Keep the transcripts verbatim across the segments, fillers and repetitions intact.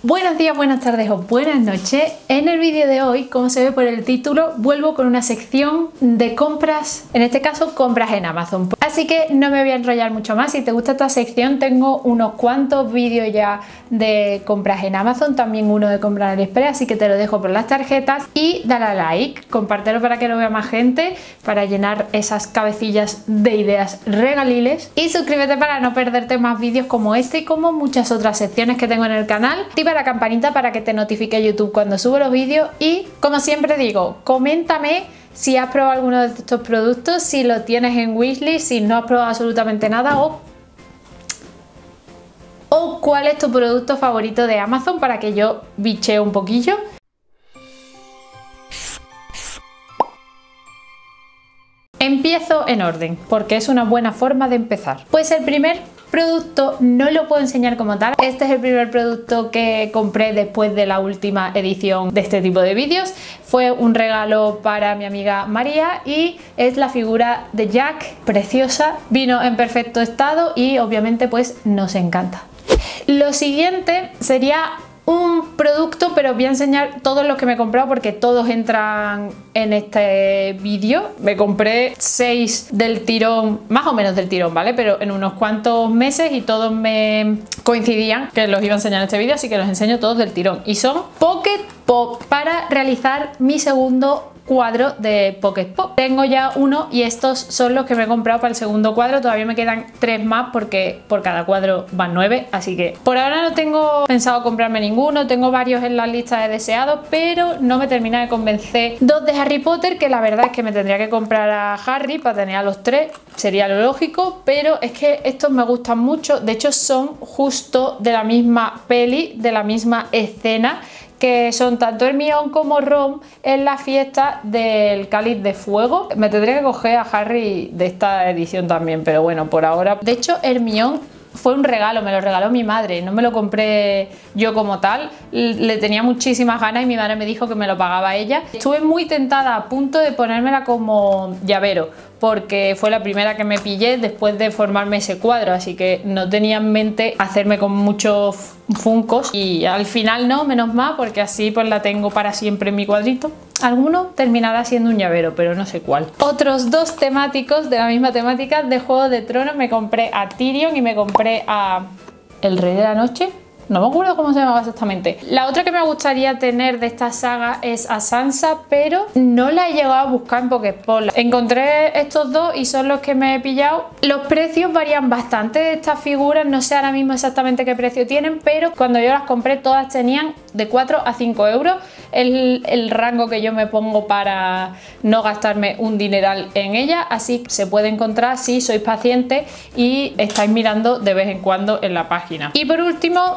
Buenos días, buenas tardes o buenas noches. En el vídeo de hoy, como se ve por el título, vuelvo con una sección de compras, en este caso compras en Amazon. Así que no me voy a enrollar mucho más. Si te gusta esta sección, tengo unos cuantos vídeos ya de compras en Amazon, también uno de compras en AliExpress, así que te lo dejo por las tarjetas y dale a like, compártelo para que lo vea más gente, para llenar esas cabecillas de ideas regaliles, y suscríbete para no perderte más vídeos como este y como muchas otras secciones que tengo en el canal. Activa la campanita para que te notifique YouTube cuando subo los vídeos y, como siempre digo, coméntame si has probado alguno de estos productos, si lo tienes en wishlist, si no has probado absolutamente nada o, o cuál es tu producto favorito de Amazon para que yo bichee un poquillo. Empiezo en orden, porque es una buena forma de empezar. Pues el primer producto no lo puedo enseñar como tal. Este es el primer producto que compré después de la última edición de este tipo de vídeos. Fue un regalo para mi amiga María y es la figura de Jack, preciosa. Vino en perfecto estado y obviamente pues nos encanta. Lo siguiente sería un producto, pero voy a enseñar todos los que me he comprado porque todos entran en este vídeo. Me compré seis del tirón, más o menos del tirón, ¿vale? Pero en unos cuantos meses y todos me coincidían que los iba a enseñar en este vídeo, así que los enseño todos del tirón. Y son Pocket Pop para realizar mi segundo cuadro de Pocket Pop. Tengo ya uno y estos son los que me he comprado para el segundo cuadro. Todavía me quedan tres más porque por cada cuadro van nueve, así que por ahora no tengo pensado comprarme ninguno. Tengo varios en la lista de deseados, pero no me termina de convencer. Dos de Harry Potter, que la verdad es que me tendría que comprar a Harry para tener a los tres, sería lo lógico, pero es que estos me gustan mucho. De hecho son justo de la misma peli, de la misma escena, que son tanto Hermione como Ron en la fiesta del Cáliz de Fuego. Me tendría que coger a Harry de esta edición también, pero bueno, por ahora. De hecho, Hermione fue un regalo, me lo regaló mi madre, no me lo compré yo como tal. Le tenía muchísimas ganas y mi madre me dijo que me lo pagaba ella. Estuve muy tentada, a punto de ponérmela como llavero, porque fue la primera que me pillé después de formarme ese cuadro, así que no tenía en mente hacerme con muchos funcos y al final no, menos mal, porque así pues la tengo para siempre en mi cuadrito. Alguno terminará siendo un llavero, pero no sé cuál. Otros dos temáticos de la misma temática de Juego de Tronos, me compré a Tyrion y me compré a El Rey de la Noche. No me acuerdo cómo se llamaba exactamente. La otra que me gustaría tener de esta saga es a Sansa, pero no la he llegado a buscar en Poképop. Encontré estos dos y son los que me he pillado. Los precios varían bastante de estas figuras, no sé ahora mismo exactamente qué precio tienen, pero cuando yo las compré todas tenían de cuatro a cinco euros. El, el rango que yo me pongo para no gastarme un dineral en ellas, así se puede encontrar si sois pacientes y estáis mirando de vez en cuando en la página. Y por último,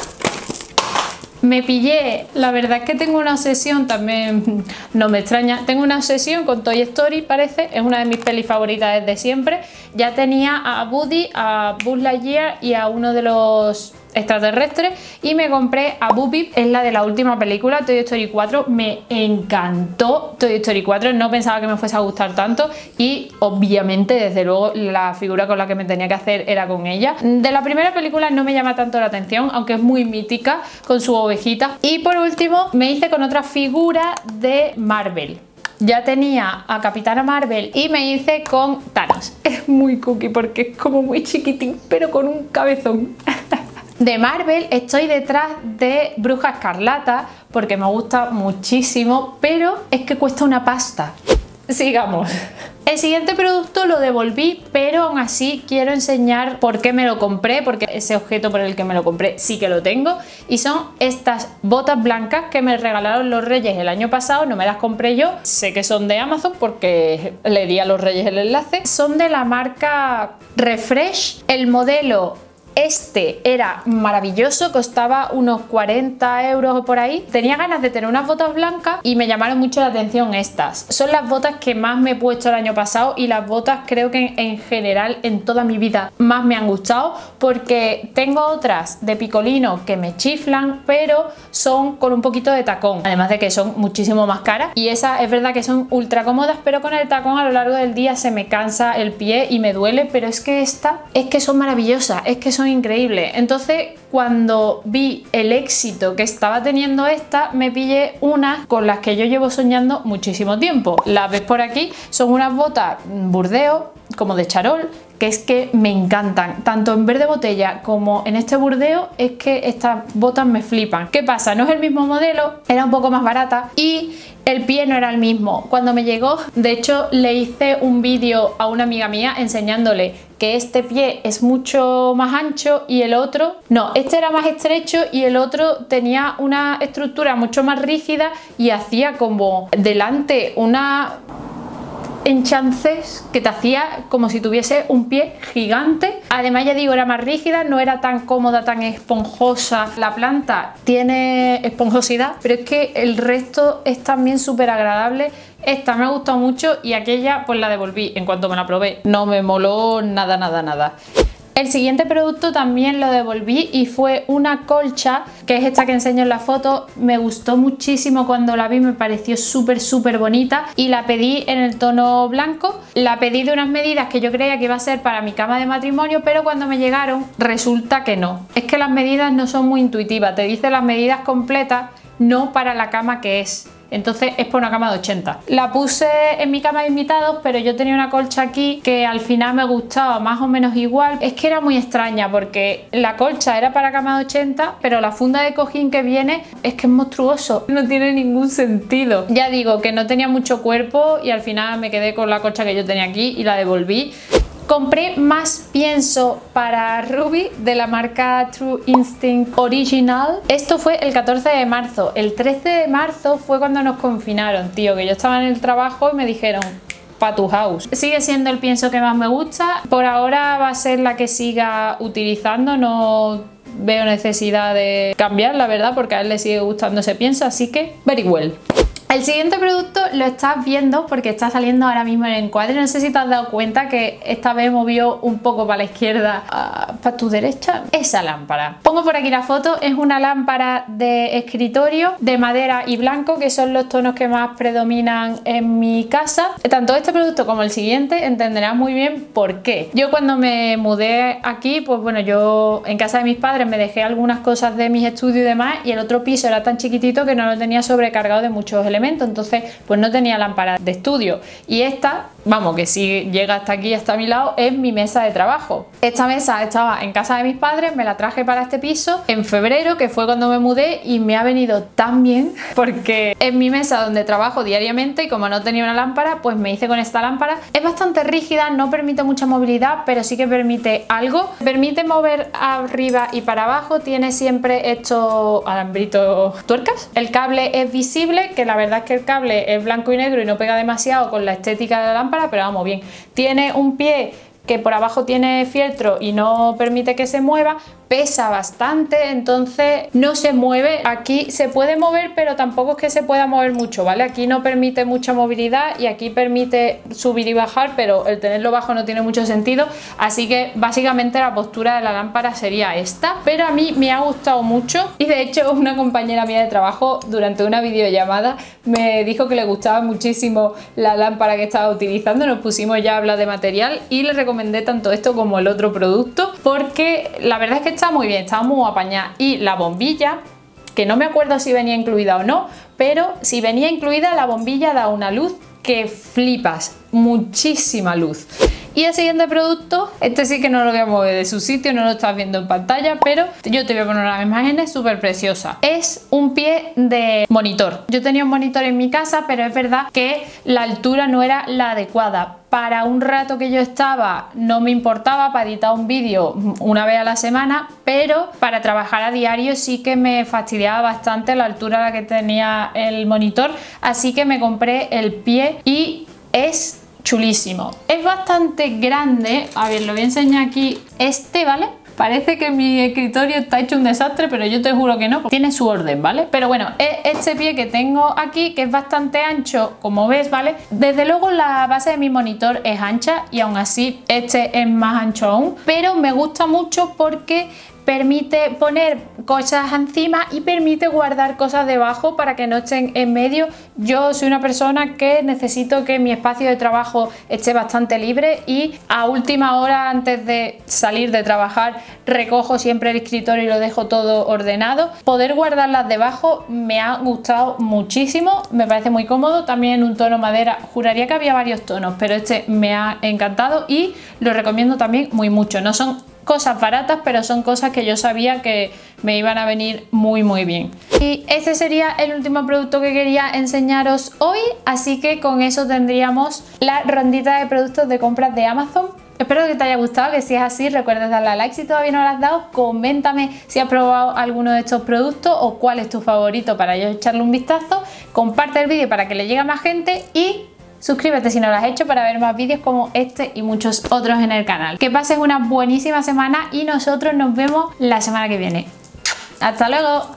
me pillé, la verdad es que tengo una obsesión, también no me extraña, tengo una obsesión con Toy Story, parece, es una de mis pelis favoritas desde siempre. Ya tenía a Woody, a Buzz Lightyear y a uno de los extraterrestres y me compré a Bo Peep, es la de la última película, Toy Story cuatro. Me encantó Toy Story cuatro, no pensaba que me fuese a gustar tanto y obviamente desde luego la figura con la que me tenía que hacer era con ella. De la primera película no me llama tanto la atención, aunque es muy mítica con su ovejita. Y por último me hice con otra figura de Marvel. Ya tenía a Capitana Marvel y me hice con Thanos. Es muy cookie porque es como muy chiquitín, pero con un cabezón. De Marvel estoy detrás de Bruja Escarlata porque me gusta muchísimo, pero es que cuesta una pasta. Sigamos. El siguiente producto lo devolví, pero aún así quiero enseñar por qué me lo compré, porque ese objeto por el que me lo compré sí que lo tengo, y son estas botas blancas que me regalaron los Reyes el año pasado. No me las compré yo, sé que son de Amazon porque le di a los Reyes el enlace. Son de la marca Refresh, el modelo este era maravilloso, costaba unos cuarenta euros o por ahí. Tenía ganas de tener unas botas blancas y me llamaron mucho la atención estas. Son las botas que más me he puesto el año pasado y las botas creo que en general en toda mi vida más me han gustado, porque tengo otras de picolino que me chiflan, pero son con un poquito de tacón, además de que son muchísimo más caras, y esas es verdad que son ultra cómodas, pero con el tacón a lo largo del día se me cansa el pie y me duele. Pero es que esta es que son maravillosas, es que son son increíbles. Entonces, cuando vi el éxito que estaba teniendo esta, me pillé unas con las que yo llevo soñando muchísimo tiempo. Las ves por aquí, son unas botas Burdeos, como de charol, que es que me encantan, tanto en verde botella como en este Burdeos. Es que estas botas me flipan. ¿Qué pasa? No es el mismo modelo, era un poco más barata y el pie no era el mismo. Cuando me llegó, de hecho, le hice un vídeo a una amiga mía enseñándole que este pie es mucho más ancho y el otro no, este era más estrecho y el otro tenía una estructura mucho más rígida y hacía como delante una enchances que te hacía como si tuviese un pie gigante. Además, ya digo, era más rígida, no era tan cómoda, tan esponjosa. La planta tiene esponjosidad, pero es que el resto es también súper agradable. Esta me ha gustado mucho y aquella pues la devolví en cuanto me la probé. No me moló nada, nada, nada. El siguiente producto también lo devolví y fue una colcha, que es esta que enseño en la foto. Me gustó muchísimo cuando la vi, me pareció súper súper bonita y la pedí en el tono blanco. La pedí de unas medidas que yo creía que iba a ser para mi cama de matrimonio, pero cuando me llegaron resulta que no. Es que las medidas no son muy intuitivas, te dice las medidas completas, no para la cama que es. Entonces es por una cama de ochenta. La puse en mi cama de invitados, pero yo tenía una colcha aquí que al final me gustaba más o menos igual. Es que era muy extraña porque la colcha era para cama de ochenta, pero la funda de cojín que viene es que es monstruoso. No tiene ningún sentido. Ya digo que no tenía mucho cuerpo y al final me quedé con la colcha que yo tenía aquí y la devolví. Compré más pienso para Ruby de la marca True Instinct Original. Esto fue el catorce de marzo. El trece de marzo fue cuando nos confinaron, tío, que yo estaba en el trabajo y me dijeron: pa' tu house. Sigue siendo el pienso que más me gusta. Por ahora va a ser la que siga utilizando. No veo necesidad de cambiar, la verdad, porque a él le sigue gustando ese pienso, así que very well. El siguiente producto lo estás viendo porque está saliendo ahora mismo en el encuadre. No sé si te has dado cuenta que esta vez movió un poco para la izquierda, uh, para tu derecha. Esa lámpara. Pongo por aquí la foto. Es una lámpara de escritorio de madera y blanco, que son los tonos que más predominan en mi casa. Tanto este producto como el siguiente entenderás muy bien por qué. Yo cuando me mudé aquí, pues bueno, yo en casa de mis padres me dejé algunas cosas de mis estudios y demás, y el otro piso era tan chiquitito que no lo tenía sobrecargado de muchos elementos. Entonces pues no tenía lámpara de estudio, y esta, vamos, que si llega hasta aquí, hasta a mi lado, es mi mesa de trabajo. Esta mesa estaba en casa de mis padres, me la traje para este piso en febrero, que fue cuando me mudé, y me ha venido tan bien porque es mi mesa donde trabajo diariamente, y como no tenía una lámpara, pues me hice con esta lámpara. Es bastante rígida, no permite mucha movilidad, pero sí que permite algo. Permite mover arriba y para abajo, tiene siempre estos alambritos tuercas. El cable es visible, que la verdad es que el cable es blanco y negro y no pega demasiado con la estética de la lámpara, pero vamos bien. Tiene un pie que por abajo tiene fieltro y no permite que se mueva. Pesa bastante, entonces no se mueve. Aquí se puede mover, pero tampoco es que se pueda mover mucho, ¿vale? Aquí no permite mucha movilidad y aquí permite subir y bajar, pero el tenerlo bajo no tiene mucho sentido. Así que básicamente la postura de la lámpara sería esta, pero a mí me ha gustado mucho, y de hecho una compañera mía de trabajo durante una videollamada me dijo que le gustaba muchísimo la lámpara que estaba utilizando. Nos pusimos ya a hablar de material y le recomendé tanto esto como el otro producto, porque la verdad es que está muy bien, está muy apañada. Y la bombilla, que no me acuerdo si venía incluida o no, pero si venía incluida, la bombilla da una luz que flipas, muchísima luz. Y el siguiente producto, este sí que no lo voy a mover de su sitio, no lo estás viendo en pantalla, pero yo te voy a poner una imagen súper preciosa. Es un pie de monitor. Yo tenía un monitor en mi casa, pero es verdad que la altura no era la adecuada. Para un rato que yo estaba no me importaba, para editar un vídeo una vez a la semana, pero para trabajar a diario sí que me fastidiaba bastante la altura a la que tenía el monitor, así que me compré el pie y es chulísimo. Es bastante grande, a ver, lo voy a enseñar aquí. Este, ¿vale? Parece que mi escritorio está hecho un desastre, pero yo te juro que no, tiene su orden, ¿vale? Pero bueno, es este pie que tengo aquí, que es bastante ancho, como ves, ¿vale? Desde luego la base de mi monitor es ancha y aún así este es más ancho aún, pero me gusta mucho porque permite poner cosas encima y permite guardar cosas debajo para que no estén en medio. Yo soy una persona que necesito que mi espacio de trabajo esté bastante libre y a última hora, antes de salir de trabajar, recojo siempre el escritorio y lo dejo todo ordenado. Poder guardarlas debajo me ha gustado muchísimo, me parece muy cómodo, también en un tono madera. Juraría que había varios tonos, pero este me ha encantado y lo recomiendo también muy mucho. No son cosas baratas, pero son cosas que yo sabía que me iban a venir muy muy bien. Y ese sería el último producto que quería enseñaros hoy, así que con eso tendríamos la rondita de productos de compras de Amazon. Espero que te haya gustado, que si es así recuerda darle a like si todavía no lo has dado, coméntame si has probado alguno de estos productos o cuál es tu favorito para yo echarle un vistazo, comparte el vídeo para que le llegue a más gente y suscríbete si no lo has hecho para ver más vídeos como este y muchos otros en el canal. Que pases una buenísima semana y nosotros nos vemos la semana que viene. ¡Hasta luego!